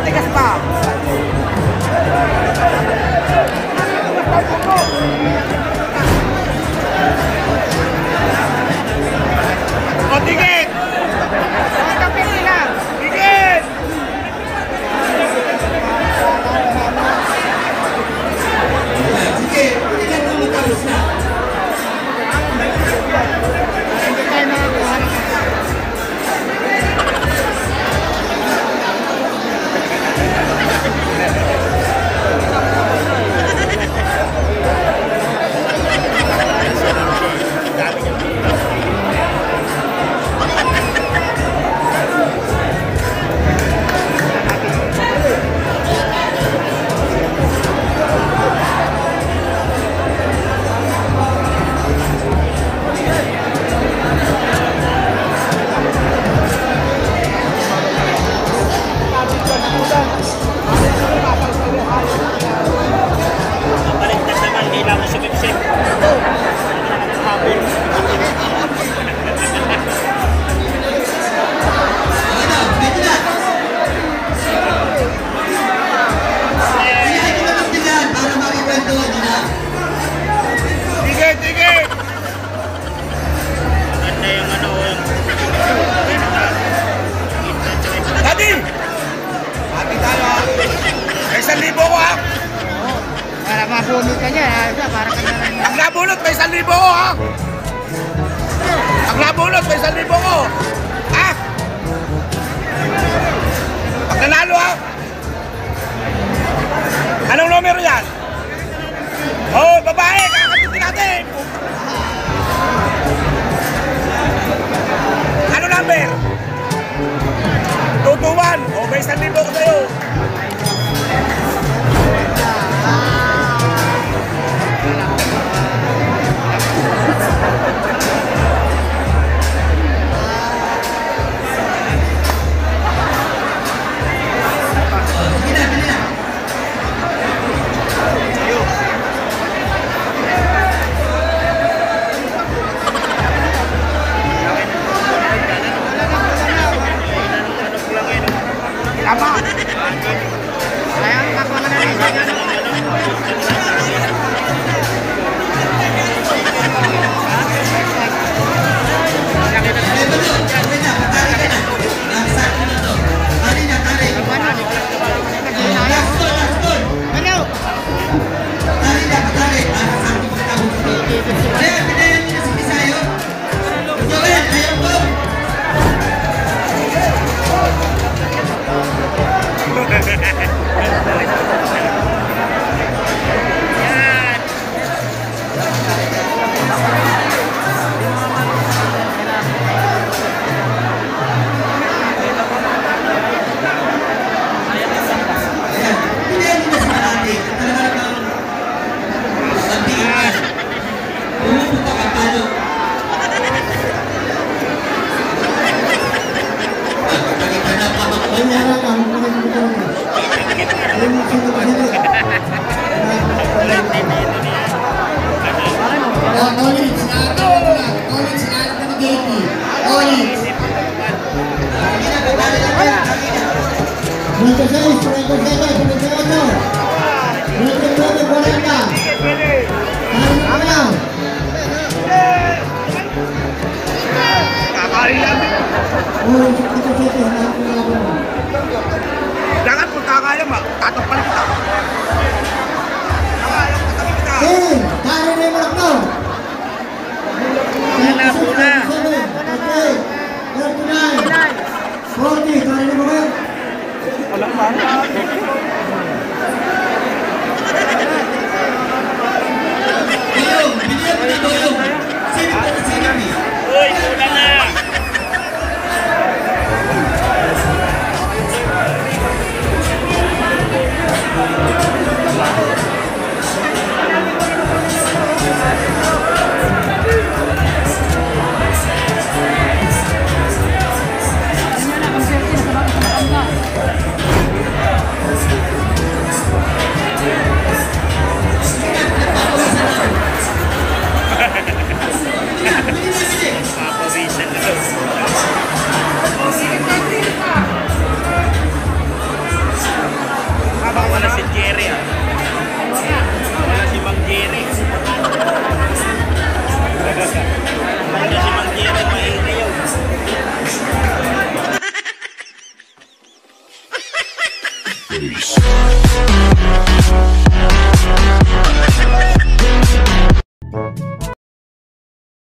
matigas pa. O, tigit! Ito, pili lang. Tigit! Sige, tigit na matapos na. Hindi tayo nakakuha. Mabunot ka niya, para ka na rin. Ang nabunot, may 1,000 ko, ha? Ang nabunot, may 1,000 ko. Ha? Pag nanalo, ha? Anong numero yan? Oh, babae, kakatutin natin. Ano number? 221. Oh, may 1,000 ko sa'yo. Tama. Ayan, kakuha na rin. Jangan pun kaya mak, atau paling kita. Kaya na yung malak na. Puna. 40, kaya na ba? Walang mahal. Duyong, bigyan mo na duyong. Sino ka na sinabi? Uy, kulang na. Papawisan face.